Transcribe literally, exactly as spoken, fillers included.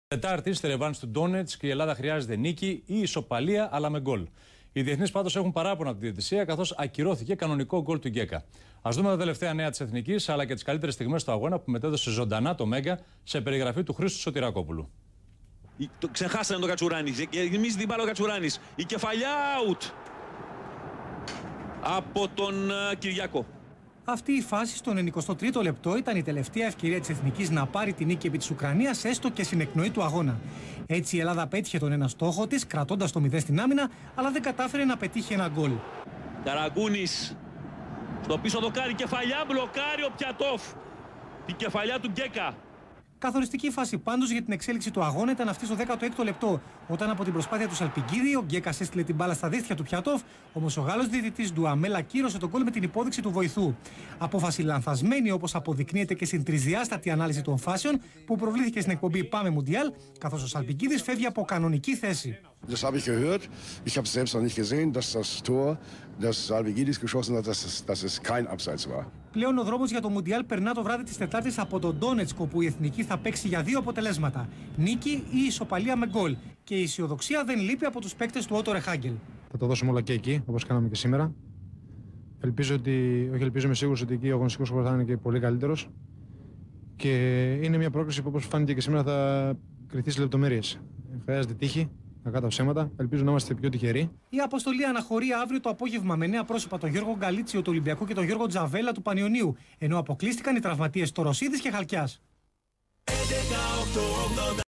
Τετάρτη, στη ρεβάνση του Ντόνετσκ, η Ελλάδα χρειάζεται νίκη ή ισοπαλία, αλλά με γκολ. Οι διεθνείς πάντως έχουν παράπονα από τη διαιτησία, καθώς ακυρώθηκε κανονικό γκολ του Γκέκα. Ας δούμε τα τελευταία νέα της Εθνικής, αλλά και τις καλύτερες στιγμές του αγώνα που μετέδωσε ζωντανά το Μέγκα σε περιγραφή του Χρήστου Σωτηρακόπουλου. Το ξεχάσανε τον Κατσουράνη. Γεμίζει την μπάλα ο Κατσουράνης. Η κεφαλιά out από τον uh, Κυριακό. Αυτή η φάση στον ενενηκοστό τρίτο λεπτό ήταν η τελευταία ευκαιρία της Εθνικής να πάρει την νίκη επί της Ουκρανίας, έστω και στην εκπνοή του αγώνα. Έτσι η Ελλάδα πέτυχε τον ένα στόχο της, κρατώντας το μηδέν στην άμυνα, αλλά δεν κατάφερε να πετύχει ένα γκολ. Καραγκούνης στο πίσω δοκάρι, κεφαλιά, μπλοκάρει ο Πιατόφ. Η κεφαλιά του Γκέκα. Καθοριστική φάση πάντως για την εξέλιξη του αγώνα ήταν αυτή στο δέκατο έκτο λεπτό, όταν από την προσπάθεια του Σαλπικίδη ο Γκέκας έστειλε την μπάλα στα δίχτυα του Πιατόφ, όμως ο Γάλλος διαιτητής Ντουαμέλ ακύρωσε τον γκολ με την υπόδειξη του βοηθού. Απόφαση λανθασμένη, όπως αποδεικνύεται και στην τρισδιάστατη ανάλυση των φάσεων που προβλήθηκε στην εκπομπή Πάμε Μουντιάλ, καθώς ο Σαλπικίδης φεύγει από κανονική θέση. Das habe ich gehört. Ich habe es selbst noch nicht gesehen, dass das Tor, das Salvigidis geschossen hat, dass es, dass es kein Abseits war. Πλέον ο δρόμος για το Μουντιάλ περνά το βράδυ της Τετάρτης από τον Ντόνετσκ, όπου η Εθνική θα παίξει για δύο αποτελέσματα. Νίκη ή ισοπαλία με γκολ. Και η αισιοδοξία δεν λείπει από τους παίκτες του Ότο Ρεχάγκελ. Θα το δώσουμε όλα και εκεί, όπως κάναμε και σήμερα. Ελπίζω ότι, όχι ελπίζω, είμαι σίγουρος ότι εκεί ο αγωνιστικός χώρος θα είναι και πολύ καλύτερος. Και είναι μια πρόκληση που, όπως φάνηκε και σήμερα, θα κριθεί σε λεπτομέρειες. Χρειάζεται τύχη. Κακά τα ψέματα. Ελπίζω να είμαστε πιο τυχεροί. Η αποστολή αναχωρεί αύριο το απόγευμα με νέα πρόσωπα, τον Γιώργο Γκαλίτσιο του Ολυμπιακού και τον Γιώργο Τζαβέλα του Πανιωνίου. Ενώ αποκλείστηκαν οι τραυματίες Τωροσίδης και Χαλκιάς.